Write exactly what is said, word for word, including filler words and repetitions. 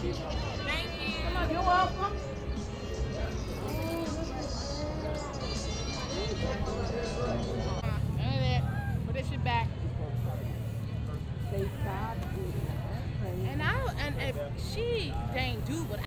Thank you. Come on, you're welcome. None of that. Put that shit back. They stop. And I and if she didn't do what